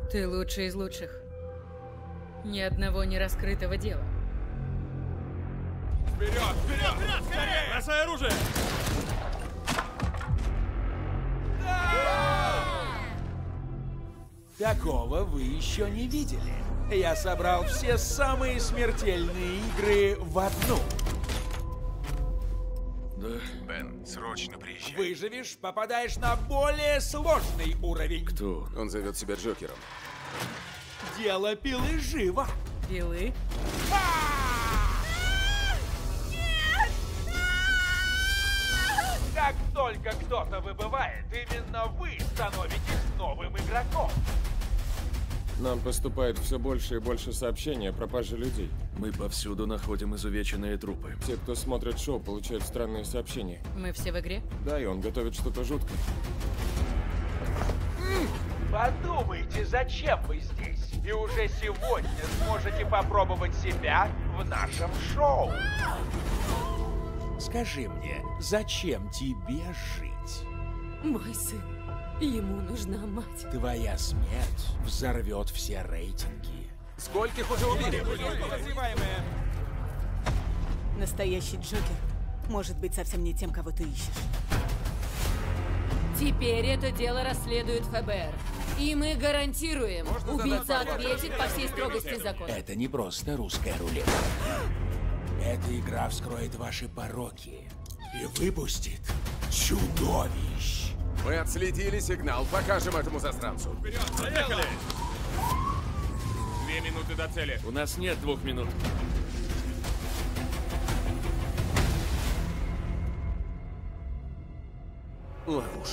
Ты лучший из лучших. Ни одного не раскрытого дела. Вперед! Вперед! Вперед! Скорее! Бросай оружие! Такого вы еще не видели. Я собрал все самые смертельные игры в одну. Да. Бен, срочно приезжай. Выживешь, попадаешь на более сложный уровень. Кто? Он зовет себя Джокером. Дело пилы живо. Пилы? Как только кто-то выбывает, именно вы становитесь новым игроком. Нам поступает все больше и больше сообщений о пропаже людей. Мы повсюду находим изувеченные трупы. Те, кто смотрит шоу, получают странные сообщения. Мы все в игре? Да, и он готовит что-то жуткое. Подумайте, зачем вы здесь? И уже сегодня сможете попробовать себя в нашем шоу. Скажи мне, зачем тебе жить? Мой сын. Ему нужна мать. Твоя смерть взорвет все рейтинги. Скольких уже убили? Настоящий Джокер может быть совсем не тем, кого ты ищешь. Теперь это дело расследует ФБР. И мы гарантируем, убийца ответит по всей строгости закона. Это не просто русская рулетка. Эта игра вскроет ваши пороки и выпустит чудовищ. Мы отследили сигнал. Покажем этому засранцу. Вперед! Поехали! 2 минуты до цели. У нас нет 2 минут. Ловушка.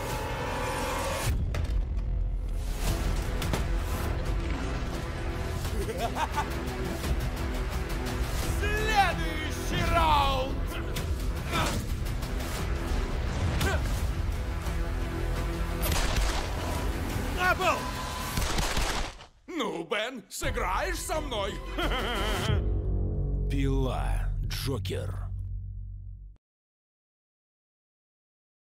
Следующий раунд! На пол! Ну, Бен, сыграешь со мной? Пила, Джокер.